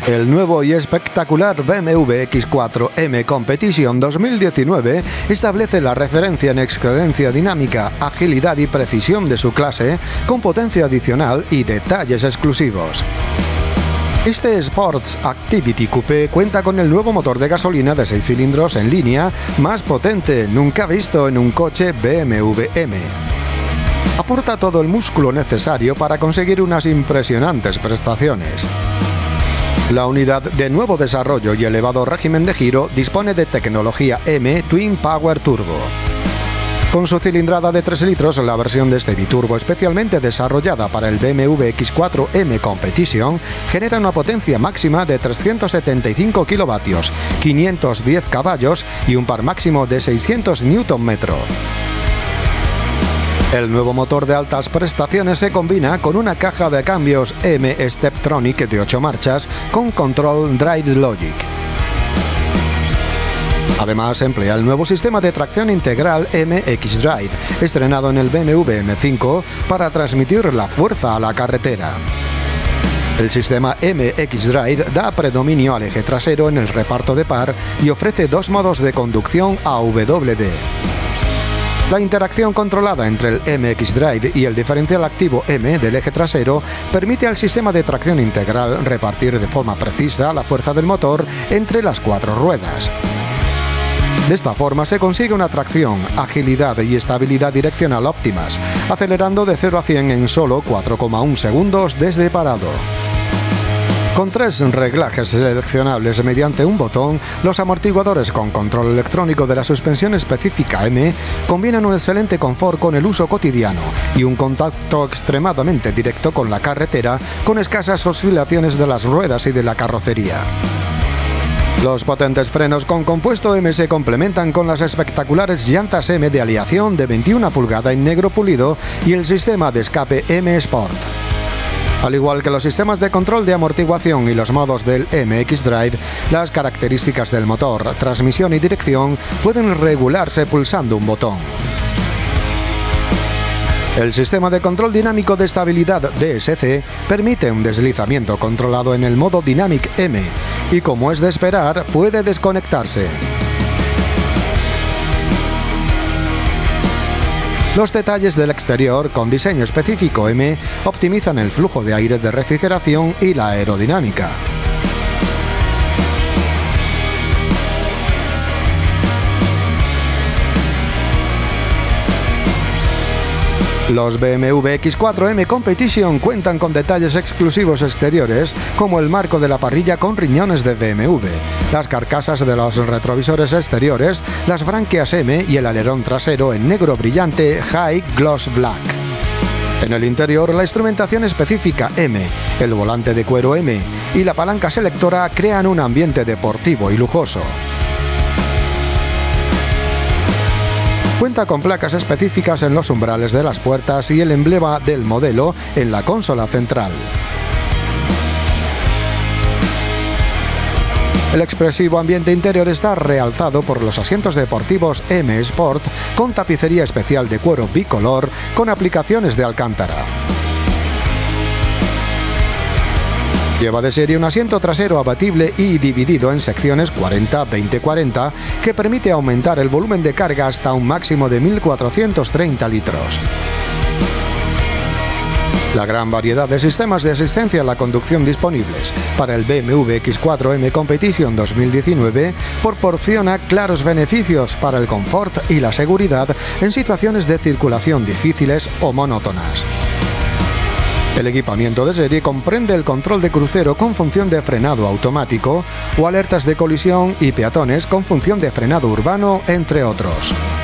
El nuevo y espectacular BMW X4 M Competition 2019 establece la referencia en excedencia dinámica, agilidad y precisión de su clase, con potencia adicional y detalles exclusivos. Este Sports Activity Coupe cuenta con el nuevo motor de gasolina de 6 cilindros en línea, más potente nunca visto en un coche BMW M. Aporta todo el músculo necesario para conseguir unas impresionantes prestaciones. La unidad de nuevo desarrollo y elevado régimen de giro dispone de tecnología M Twin Power Turbo. Con su cilindrada de 3 litros, la versión de este biturbo especialmente desarrollada para el BMW X4 M Competition genera una potencia máxima de 375 kilovatios, 510 caballos y un par máximo de 600 Nm. El nuevo motor de altas prestaciones se combina con una caja de cambios M Steptronic de 8 marchas con control Drive Logic. Además, emplea el nuevo sistema de tracción integral M xDrive, estrenado en el BMW M5, para transmitir la fuerza a la carretera. El sistema M xDrive da predominio al eje trasero en el reparto de par y ofrece 2 modos de conducción AWD. La interacción controlada entre el M xDrive y el diferencial activo M del eje trasero permite al sistema de tracción integral repartir de forma precisa la fuerza del motor entre las 4 ruedas. De esta forma se consigue una tracción, agilidad y estabilidad direccional óptimas, acelerando de 0 a 100 en solo 4,1 segundos desde parado. Con 3 reglajes seleccionables mediante un botón, los amortiguadores con control electrónico de la suspensión específica M combinan un excelente confort con el uso cotidiano y un contacto extremadamente directo con la carretera, con escasas oscilaciones de las ruedas y de la carrocería. Los potentes frenos con compuesto M se complementan con las espectaculares llantas M de aleación de 21 pulgadas en negro pulido y el sistema de escape M Sport. Al igual que los sistemas de control de amortiguación y los modos del M xDrive, las características del motor, transmisión y dirección pueden regularse pulsando un botón. El sistema de control dinámico de estabilidad DSC permite un deslizamiento controlado en el modo Dynamic M y, como es de esperar, puede desconectarse. Los detalles del exterior, con diseño específico M, optimizan el flujo de aire de refrigeración y la aerodinámica. Los BMW X4 M Competition cuentan con detalles exclusivos exteriores, como el marco de la parrilla con riñones de BMW, las carcasas de los retrovisores exteriores, las branquias M y el alerón trasero en negro brillante High Gloss Black. En el interior, la instrumentación específica M, el volante de cuero M y la palanca selectora crean un ambiente deportivo y lujoso. Cuenta con placas específicas en los umbrales de las puertas y el emblema del modelo en la consola central. El expresivo ambiente interior está realzado por los asientos deportivos M Sport con tapicería especial de cuero bicolor con aplicaciones de alcántara. Lleva de serie un asiento trasero abatible y dividido en secciones 40-20-40 que permite aumentar el volumen de carga hasta un máximo de 1.430 litros. La gran variedad de sistemas de asistencia a la conducción disponibles para el BMW X4 M Competition 2019 proporciona claros beneficios para el confort y la seguridad en situaciones de circulación difíciles o monótonas. El equipamiento de serie comprende el control de crucero con función de frenado automático o alertas de colisión y peatones con función de frenado urbano, entre otros.